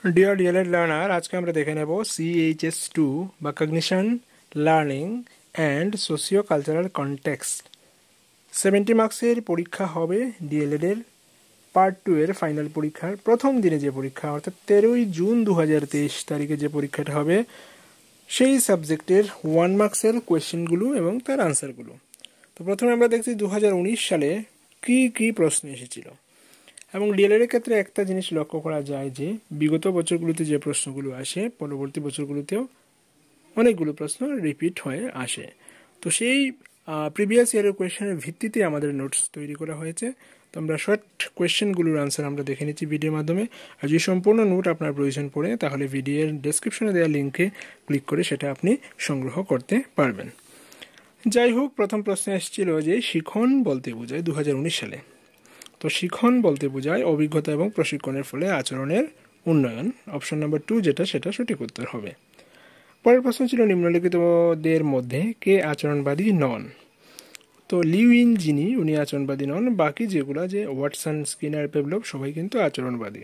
Deer D.El.Ed learner, আজকে আমরা দেখে নেব CHS 2 বা cognition, learning and socio cultural context. 70 মার্কসের পরীক্ষা হবে ডিএলএড এর পার্ট 2 এর ফাইনাল পরীক্ষার প্রথম দিনে যে পরীক্ষা, অর্থাৎ 13ই জুন 2023 তারিখে যে পরীক্ষাটা হবে সেই সাবজেক্টের 1 মার্কসের কোয়েশ্চেনগুলো এবং তার আনসারগুলো। তো প্রথমে আমরা দেখছি 2019 সালে কি প্রশ্ন এসেছিল, এবং ডিএলএড এর ক্ষেত্রে একটা জিনিস লক্ষ্য করা যায় যে বিগত বছরগুলোতে যে প্রশ্নগুলো আসে পরবর্তী বছরগুলোতেও অনেকগুলো প্রশ্ন রিপিট হয়ে আসে। তো সেই প্রিভিয়াস ইয়ারের কোয়েশ্চেনের ভিত্তিতে আমাদের নোটস তৈরি করা হয়েছে। তো আমরা শর্ট কোয়েশ্চেনগুলোর আনসার আমরা দেখে নিচ্ছি ভিডিওর মাধ্যমে। আর যদি সম্পূর্ণ নোট আপনার প্রয়োজন পড়ে তাহলে ভিডিওর ডেসক্রিপশনে দেওয়া লিঙ্কে ক্লিক করে সেটা আপনি সংগ্রহ করতে পারবেন। যাই হোক, প্রথম প্রশ্ন এসেছিল যে শিখন বলতে বোঝায় 2019 সালে। তো শিখন বলতে বোঝায় অভিজ্ঞতা এবং প্রশিক্ষণের ফলে আচরণের উন্নয়ন। অপশন নাম্বার 2 যেটা, সেটা সঠিক উত্তর হবে। পরের প্রশ্ন ছিল নিম্নলিখিতদের মধ্যে কে আচরণবাদী নন। তো লিউইন যিনি, উনি আচরণবাদী নন। বাকি যেগুলো, যে ওয়াটসন, স্কিনার, পেভলভ, সবাই কিন্তু আচরণবাদী।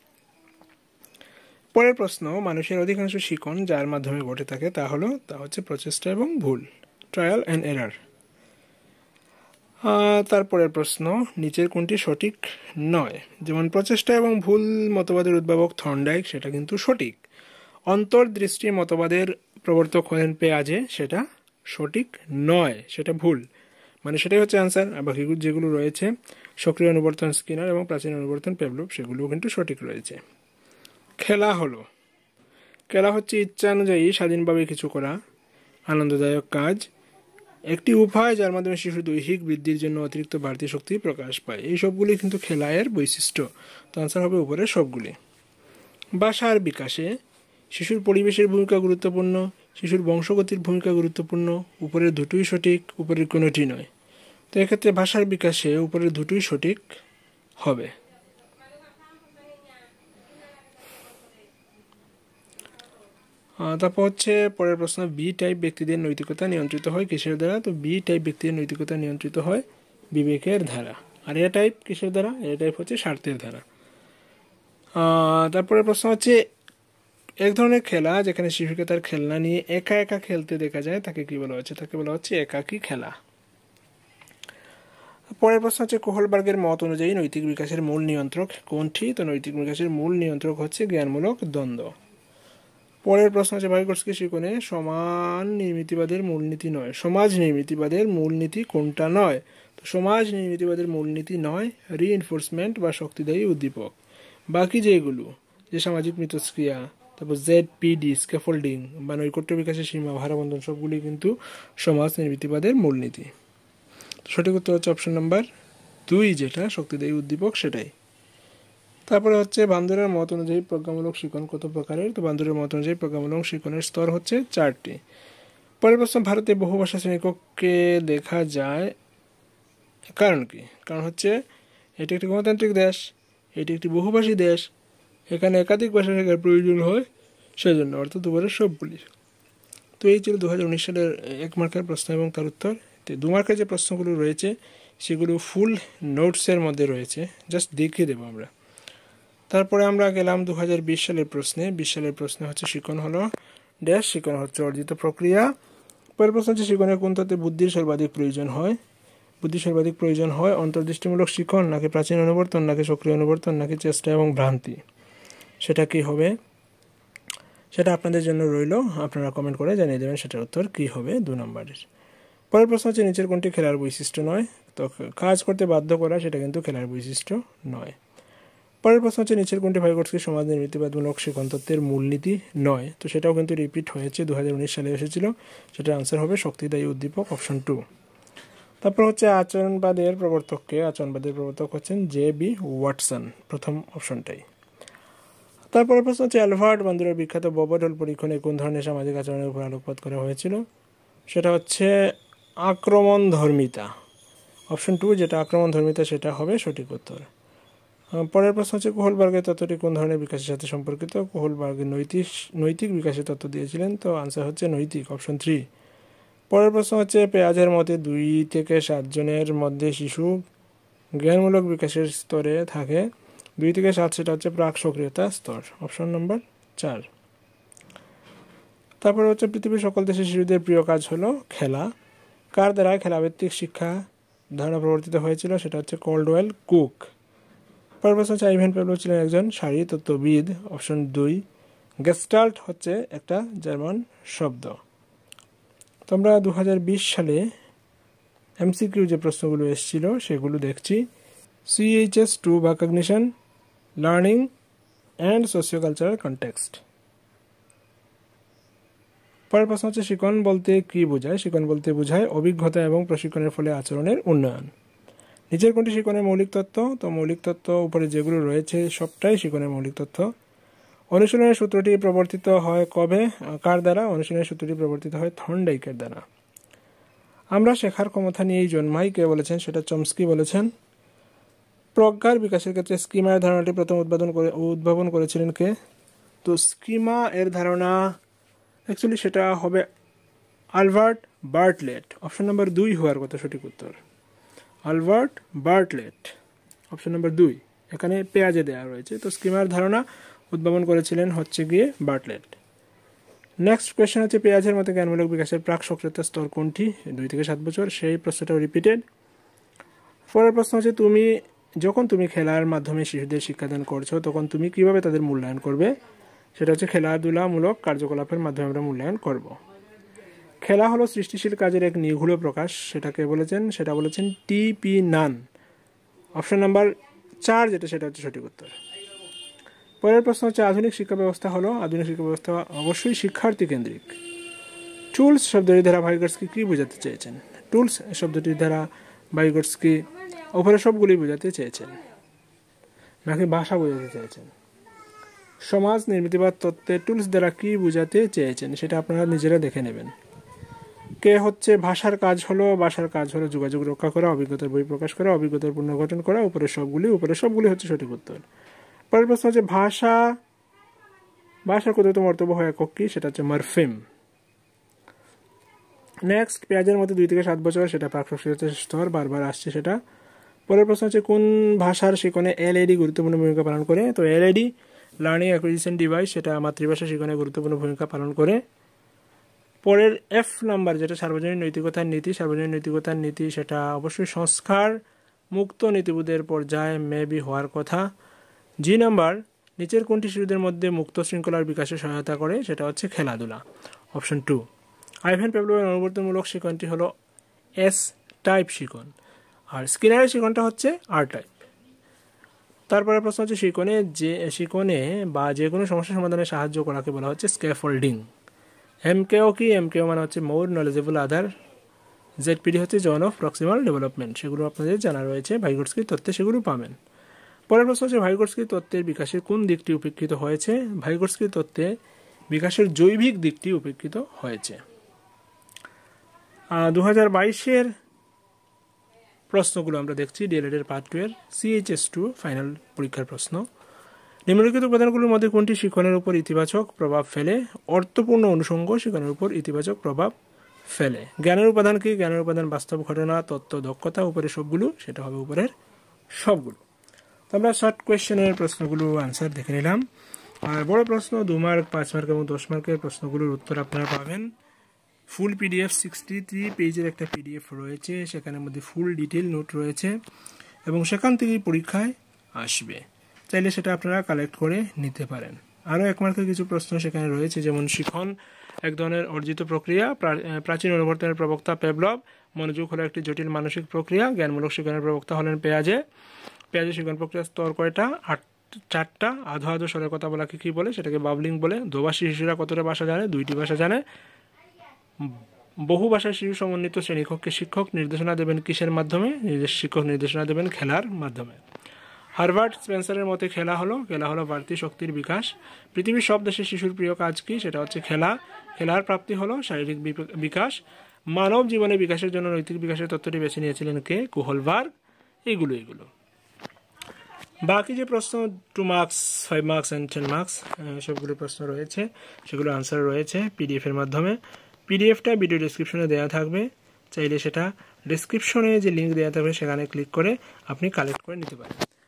পরের প্রশ্ন, মানুষের অধিকাংশ শিখন যার মাধ্যমে ঘটে থাকে তা হচ্ছে প্রচেষ্টা এবং ভুল, ট্রায়াল অ্যান্ড এরার। তারপরের প্রশ্ন, নিচের কোনটি সঠিক নয়। যেমন প্রচেষ্টা এবং ভুল মতবাদের উদ্ভাবক থর্নডাইক, সেটা কিন্তু সঠিক। অন্তর্দৃষ্টি মতবাদের প্রবর্তক হলেন পেয়াজে, সেটা সঠিক নয়, সেটা ভুল। মানে সেটাই হচ্ছে আনসার। আর বাকি যেগুলো রয়েছে, সক্রিয় অনুবর্তন স্কিনার এবং প্রাচীন অনুবর্তন পেভলভ, সেগুলোও কিন্তু সঠিক রয়েছে। খেলা হচ্ছে ইচ্ছানুযায়ী স্বাধীনভাবে কিছু করা আনন্দদায়ক কাজ, একটি উপায় যার মাধ্যমে শিশু দৈহিক বৃদ্ধির জন্য অতিরিক্ত বাড়তি শক্তি প্রকাশ পায়। এই সবগুলি কিন্তু খেলায়ের বৈশিষ্ট্য। তো আনসার হবে উপরে সবগুলি। ভাষার বিকাশে শিশুর পরিবেশের ভূমিকা গুরুত্বপূর্ণ, শিশুর বংশগতির ভূমিকা গুরুত্বপূর্ণ। উপরের দুটোই সঠিক, উপরের কোনোটি নয়। তো এক্ষেত্রে ভাষার বিকাশে উপরের দুটোই সঠিক হবে। তারপর হচ্ছে পরের প্রশ্ন, বি টাইপ ব্যক্তিদের নৈতিকতা নিয়ন্ত্রিত হয় কিসের দ্বারা। তো বি টাইপ ব্যক্তিদের নৈতিকতা নিয়ন্ত্রিত হয় বিবেকের দ্বারা। আর এ টাইপ কিসের দ্বারা? এ টাইপ হচ্ছে স্বার্থের দ্বারা। তারপরে প্রশ্ন হচ্ছে, এক ধরনের খেলা যেখানে শিশুকে তার খেলনা নিয়ে একা একা খেলতে দেখা যায় তাকে কি বলা হচ্ছে? তাকে বলা হচ্ছে একাকী খেলা। পরের প্রশ্ন হচ্ছে, কোহলবার্গের মত অনুযায়ী নৈতিক বিকাশের মূল নিয়ন্ত্রক কোনটি। তো নৈতিক বিকাশের মূল নিয়ন্ত্রক হচ্ছে জ্ঞানমূলক দ্বন্দ্ব। পরের প্রশ্ন হচ্ছে, ভাইগোটস্কি শিকনে সমান নির্মিতিবাদের মূলনীতি নয়। সমাজ নির্মিতিবাদের মূলনীতি কোনটা নয়? তো সমাজ নির্মিতিবাদের মূলনীতি নয় রিইনফোর্সমেন্ট বা শক্তিদায়ী উদ্দীপক। বাকি যেগুলো, যে সামাজিক মিথস্ক্রিয়া, তারপর ZPD, স্ক্যাফোল্ডিং বা নৈকট্য বিকাশের সীমা, ভারাবন্ধন, সবগুলি কিন্তু সমাজ নির্মিতিবাদের মূলনীতি। সঠিক উত্তর হচ্ছে অপশন নাম্বার 2, যেটা শক্তিদায়ী উদ্দীপক, সেটাই। তারপরে হচ্ছে, বান্দরের মত অনুযায়ী প্রজ্ঞামূলক শিখন কত প্রকারের। তো বান্দরের মত অনুযায়ী প্রজ্ঞামূলক শিখনের স্তর হচ্ছে 4টি। পরের প্রশ্ন, ভারতে বহুভাষা শ্রেণীকক্ষে দেখা যায় কারণ কি? কারণ হচ্ছে এটি একটি গণতান্ত্রিক দেশ, এটি একটি বহুভাষী দেশ, এখানে একাধিক ভাষা শেখার প্রয়োজন হয়, সেজন্য, অর্থাৎ দুবারের সবগুলি। তো এই ছিল 2019 সালের 1 মার্কের প্রশ্ন এবং তার উত্তর। 2 মার্কের যে প্রশ্নগুলো রয়েছে সেগুলো ফুল নোটসের মধ্যে রয়েছে, জাস্ট দেখিয়ে দেবো আমরা। তারপরে আমরা গেলাম 2020 সালের প্রশ্নে। 20 সালের প্রশ্নে হচ্ছে, শিখন হলো ড্যাশ, শিখন হচ্ছে অর্জিত প্রক্রিয়া। পরের প্রশ্ন হচ্ছে, শিখনের কোন তত্ত্বে বুদ্ধির সর্বাধিক প্রয়োজন হয়। বুদ্ধির সর্বাধিক প্রয়োজন হয় অন্তর্দৃষ্টিমূলক শিখন, নাকি প্রাচীন অনুবর্তন, নাকি সক্রিয় অনুবর্তন, নাকি চেষ্টা এবং ভ্রান্তি। সেটা কি হবে? সেটা আপনাদের জন্য রইল, আপনারা কমেন্ট করে জানিয়ে দেবেন সেটার উত্তর কি হবে 2 নম্বরের। পরের প্রশ্ন হচ্ছে, নিচের কোনটি খেলার বৈশিষ্ট্য নয়। তো কাজ করতে বাধ্য করা, সেটা কিন্তু খেলার বৈশিষ্ট্য নয়। পরের প্রশ্ন হচ্ছে, নিচের কোনটি ভাইগোটস্কি সমাজ নির্মিতিবাদমূলক শিখন তত্ত্বের মূলনীতি নয়। তো সেটাও কিন্তু রিপিট হয়েছে, 2019 সালে এসেছিল। সেটার আনসার হবে শক্তিদায়ী উদ্দীপক, অপশন 2। তারপর হচ্ছে, আচরণবাদের প্রবর্তককে। আচরণবাদের প্রবর্তক হচ্ছেন JB ওয়াটসন, প্রথম অপশনটাই। তারপরে প্রশ্ন হচ্ছে, অ্যালবার্ট বান্দুরের বিখ্যাত ববডল পরীক্ষণে কোন ধরনের সামাজিক আচরণের উপর আলোকপাত করা হয়েছিল। সেটা হচ্ছে আক্রমণধর্মিতা, অপশন 2, যেটা আক্রমণধর্মিতা, সেটা হবে সঠিক উত্তর। পরের প্রশ্ন হচ্ছে, কোহলবার্গের তত্ত্বটি কোন ধরনের বিকাশের সাথে সম্পর্কিত। কোহলবার্গের নৈতিক বিকাশের তত্ত্ব দিয়েছিলেন। তো আনসার হচ্ছে নৈতিক, অপশন 3। পরের প্রশ্ন হচ্ছে, পেয়াজের মতে 2 থেকে 7 জনের মধ্যে শিশু জ্ঞানমূলক বিকাশের স্তরে থাকে। 2 থেকে 7 সেটা হচ্ছে প্রাক সক্রিয়তা স্তর, অপশন নম্বর 4। তারপরে হচ্ছে পৃথিবীর সকল দেশের শিশুদের প্রিয় কাজ হলো খেলা। কার দ্বারা খেলাভিত্তিক শিক্ষা ধারণা প্রবর্তিত হয়েছিল, সেটা হচ্ছে কল্ডওয়েল কুক। পরের প্রশ্ন হচ্ছে আইভেন পেভলভ ছিলেন একজন শারীরতত্ত্ববিদ, অপশন 2। গেস্টাল্ট হচ্ছে একটা জার্মান শব্দ। তোমরা 2020 সালে এমসিকিউ যে প্রশ্নগুলো এসেছিল সেগুলো দেখছি। CHS 2 বা cognition, learning and socio cultural context. পরের প্রশ্ন হচ্ছে শিখন বলতে কি বোঝায়? শিখন বলতে বোঝায় অভিজ্ঞতা এবং প্রশিক্ষণের ফলে আচরণের উন্নয়ন। নিচের কোনটি শিখনের মৌলিক তত্ত্ব? তো মৌলিক তত্ত্ব উপরে যেগুলো রয়েছে সবটাই শিখনের মৌলিক তত্ত্ব। অনুশীলনের সূত্রটি প্রবর্তিত হয় কবে, কার দ্বারা? অনুশীলনের সূত্রটি প্রবর্তিত হয় থর্নডাইকের দ্বারা। আমরা শেখার ক্ষমতা নিয়েই জন্মাই, কে বলেছেন? সেটা চমস্কি বলেছেন। প্রজ্ঞার বিকাশের ক্ষেত্রে স্কিমা এর ধারণাটি প্রথম উদ্ভাবন করেছিলেন কে? তো স্কিমা এর ধারণা অ্যাকচুয়ালি সেটা হবে আলবার্ট বার্টলেট, অপশন নম্বর 2 হওয়ার কথা সঠিক উত্তর। আলবার্ট বার্টলেট, অপশন নম্বর 2, এখানে পেঁয়াজে দেওয়া রয়েছে। তো স্কিমার ধারণা উদ্ভাবন করেছিলেন হচ্ছে গিয়ে বার্টলেট। নেক্সট কোয়েশ্চেন হচ্ছে পেঁয়াজের মতো জ্ঞানমূলক বিকাশের প্রাক সক্রিয়তা স্তর কোনটি? 2 থেকে 7 বছর। সেই প্রশ্নটাও রিপিটেড। পরের প্রশ্ন হচ্ছে যখন তুমি খেলার মাধ্যমে শিশুদের শিক্ষাদান করছো তখন তুমি কিভাবে তাদের মূল্যায়ন করবে? সেটা হচ্ছে খেলাধুলামূলক কার্যকলাপের মাধ্যমে আমরা মূল্যায়ন করব। খেলা হলো সৃষ্টিশীল কাজের এক নিগূঢ় প্রকাশ, সেটাকে বলেছেন? সেটা বলেছেন টিপি নান, অপশন নাম্বার 4 যেটা সেটা হচ্ছে সঠিক উত্তর। পরের প্রশ্ন হচ্ছে আধুনিক শিক্ষা ব্যবস্থা হলো? আধুনিক শিক্ষা ব্যবস্থা অবশ্যই শিক্ষার্থী কেন্দ্রিক। টুলস শব্দটির দ্বারা ভাইগটস্কি কি বোঝাতে চেয়েছেন? টুলস শব্দটির দ্বারা ভাইগটস্কি উপরে সবগুলি বোঝাতে চেয়েছেন নাকি ভাষা বোঝাতে চেয়েছেন? সমাজ নির্মিতিবাদ তত্ত্বে টুলস দ্বারা কি বোঝাতে চেয়েছেন সেটা আপনারা নিজেরা দেখে নেবেন। কে হচ্ছে ভাষার কাজ হলো? ভাষার কাজ হলো যোগাযোগ রক্ষা করা, অভিজ্ঞতার বই প্রকাশ করা, অভিজ্ঞতার পুনর্গঠন করা। উপরে সবগুলি হচ্ছে সঠিক উত্তর। পরের প্রশ্ন হচ্ছে ভাষার ক্ষুদ্রতম অর্থবহ একক কি? সেটা হচ্ছে মরফিম। নেক্সট, পেঁয়াজের মধ্যে 2 থেকে 7 বছর, সেটা প্রাক সক্রিয়তা স্তর, বারবার আসছে সেটা। পরের প্রশ্ন হচ্ছে কোন ভাষার শিখনে এলএডি গুরুত্বপূর্ণ ভূমিকা পালন করে? তো এলএডি লার্নিং অ্যাকুইজিশন ডিভাইস, সেটা মাতৃভাষা শিখনে গুরুত্বপূর্ণ ভূমিকা পালন করে। পরের F নাম্বার যেটা সার্বজনীন নৈতিকতার নীতি, সার্বজনীন নৈতিকতার নীতি সেটা অবশ্যই সংস্কার মুক্ত নীতিবোধের পর্যায়ে মেবি হওয়ার কথা। জি নাম্বার, নিচের কোনটি শিশুদের মধ্যে মুক্ত শৃঙ্খলার বিকাশে সহায়তা করে? সেটা হচ্ছে খেলাধুলা, অপশন 2। আইভেন পেভলভের অনুবর্তনমূলক শিখনটি হলো S টাইপ শিখন, আর স্কিনারের শিখনটা হচ্ছে R টাইপ। তারপরে প্রশ্ন হচ্ছে শিখনে বা যে কোনো সমস্যা সমাধানে সাহায্য করাকে বলা হচ্ছে স্ক্যাফোল্ডিং। এমকেও কি? এমকেও মানে হচ্ছে মোর নলেজেবল আদার। জেডপিডি হচ্ছে জোন অফ প্রক্সিমাল ডেভেলপমেন্ট, সেগুলো আপনাদের জানা রয়েছে ভাইগটস্কির তত্ত্বে, সেগুলো পাবেন। পরের প্রশ্ন হচ্ছে ভাইগটস্কির তত্ত্বের বিকাশের কোন দিকটি উপেক্ষিত হয়েছে? ভাইগটস্কির তত্ত্বে বিকাশের জৈবিক দিকটি উপেক্ষিত হয়েছে। 2022-এর প্রশ্নগুলো আমরা দেখছি DElEd এর পার্ট 2 এর CHS 2 ফাইনাল পরীক্ষার প্রশ্ন। নিম্নলিখিত উপাদানগুলোর মধ্যে কোনটি শিখনের উপর ইতিবাচক প্রভাব ফেলে? অর্থপূর্ণ অনুষঙ্গ শিখনের উপর ইতিবাচক প্রভাব ফেলে। জ্ঞানের উপাদান কি? জ্ঞানের উপাদান বাস্তব ঘটনা, তত্ত্ব, দক্ষতা। উপরে সবগুলো, সেটা হবে উপরের সবগুলো। তো আমরা শর্ট কোয়েশ্চেনের প্রশ্নগুলো আনসার দেখে নিলাম। আর বড় প্রশ্ন 2 মার্ক, 5 মার্ক এবং 10 মার্কের প্রশ্নগুলোর উত্তর আপনারা পাবেন। ফুল PDF 63 পেজের একটা PDF রয়েছে, সেখানের মধ্যে ফুল ডিটেল নোট রয়েছে এবং সেখান থেকেই পরীক্ষায় আসবে। চাইলে সেটা আপনারা কালেক্ট করে নিতে পারেন। আরও 1 মার্কের কিছু প্রশ্ন সেখানে রয়েছে, যেমন শিখন এক ধরনের অর্জিত প্রক্রিয়া, প্রাচীন অনুবর্তনের প্রবক্তা পেভলভ, মনোযোগ হলো একটি জটিল মানসিক প্রক্রিয়া, জ্ঞানমূলক শিখনের প্রবক্তা হলেন পেঁয়াজে শিখন প্রক্রিয়ার স্তর কয়টা? 4টা। আধো আধো স্বরের কথা বলা কি বলে? সেটাকে বাবলিং বলে। দোভাষী শিশুরা কতটা ভাষা জানে? 2টি ভাষা জানে। বহু ভাষার শিশু সমন্বিত শ্রেণীকক্ষে শিক্ষক নির্দেশনা দেবেন কিসের মাধ্যমে? শিক্ষক নির্দেশনা দেবেন খেলার মাধ্যমে। হার্বার্ট স্পেন্সারের মতে খেলা হলো বাড়তি শক্তির বিকাশ। পৃথিবীর সব দেশের শিশুর প্রিয় কাজ কি? সেটা হচ্ছে খেলা। খেলার প্রাপ্তি হলো শারীরিক বিকাশ। মানব জীবনে বিকাশের জন্য নৈতিক বিকাশের তত্ত্বটি বেছে নিয়েছিলেন কে? কুহলবার্গ। এইগুলো বাকি যে প্রশ্ন 2 মার্কস, 5 মার্কস অ্যান্ড 10 মার্কস সবগুলো প্রশ্ন রয়েছে, সেগুলো আনসার রয়েছে PDF এর মাধ্যমে। PDFটা ভিডিও ডেসক্রিপশনে দেওয়া থাকবে, চাইলে সেটা ডেসক্রিপশনে যে লিঙ্ক দেওয়া থাকবে সেখানে ক্লিক করে আপনি কালেক্ট করে নিতে পারেন।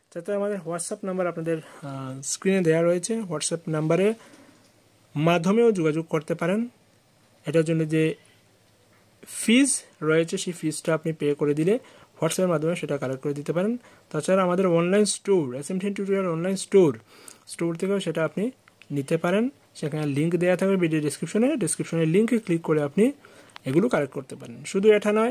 যাতে আমাদের হোয়াটসঅ্যাপ নাম্বার আপনাদের স্ক্রিনে দেওয়া রয়েছে, হোয়াটসঅ্যাপ নাম্বারের মাধ্যমেও যোগাযোগ করতে পারেন। এটার জন্য যে ফিজ রয়েছে সেই ফিজটা আপনি পে করে দিলে হোয়াটসঅ্যাপের মাধ্যমে সেটা কালেক্ট করে দিতে পারেন। তাছাড়া আমাদের online store SM10 tutorial online store থেকেও সেটা আপনি নিতে পারেন। সেখানে লিঙ্ক দেওয়া থাকবে ভিডিও ডিসক্রিপশনে লিঙ্কে ক্লিক করে আপনি এগুলো কালেক্ট করতে পারেন। শুধু এটা নয়,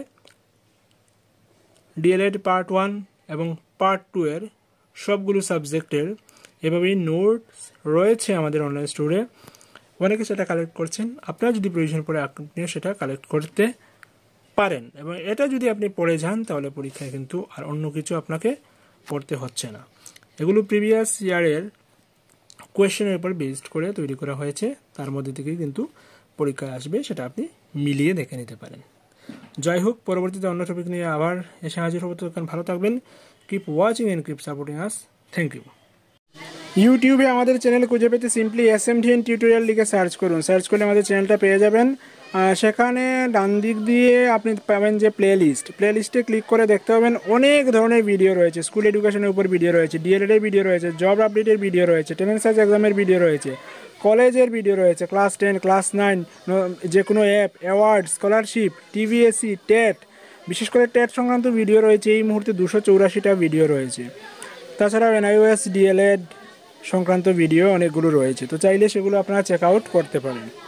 DElEd পার্ট 1 এবং পার্ট 2 এর সবগুলো সাবজেক্টের এভাবেই নোটস রয়েছে আমাদের অনলাইন স্টোরে। অনেকে সেটা কালেক্ট করছেন, আপনার যদি প্রয়োজন পড়ে আপনিও সেটা কালেক্ট করতে পারেন। এবং এটা যদি আপনি পড়ে যান তাহলে পরীক্ষায় কিন্তু আর অন্য কিছু আপনাকে পড়তে হচ্ছে না। এগুলো প্রিভিয়াস ইয়ারের কোয়েশ্চেনের উপর বেসড করে তৈরি করা হয়েছে, তার মধ্যে থেকেই কিন্তু পরীক্ষায় আসবে, সেটা আপনি মিলিয়ে দেখে নিতে পারেন। যাই হোক, পরবর্তীতে অন্য টপিক নিয়ে আবার এসে হাজির হবো। তখন ভালো থাকবেন। Keep watching and keep supporting us. Thank you. ইউটিউবে আমাদের চ্যানেল খুঁজে পেতে সিম্পলি SM10 টিউটোরিয়াল লিখে সার্চ করুন। সার্চ করলে আমাদের চ্যানেলটা পেয়ে যাবেন। সেখানে ডান দিক দিয়ে আপনি পাবেন যে প্লেলিস্টে ক্লিক করে দেখতে পাবেন অনেক ধরনের ভিডিও রয়েছে। স্কুল এডুকেশনের উপর ভিডিও রয়েছে, DElEd এর ভিডিও রয়েছে, জব আপডেটের ভিডিও রয়েছে, টেনেন্স এক্সামের ভিডিও রয়েছে, কলেজের ভিডিও রয়েছে, ক্লাস 10, ক্লাস 9, যে কোনো app, award, scholarship, TVSC, TET, বিশেষ করে টেট সংক্রান্ত ভিডিও রয়েছে। এই মুহূর্তে 284টা ভিডিও রয়েছে। তাছাড়াও NIOS DElEd সংক্রান্ত ভিডিও অনেকগুলো রয়েছে। তো চাইলে সেগুলো আপনারা চেক আউট করতে পারেন।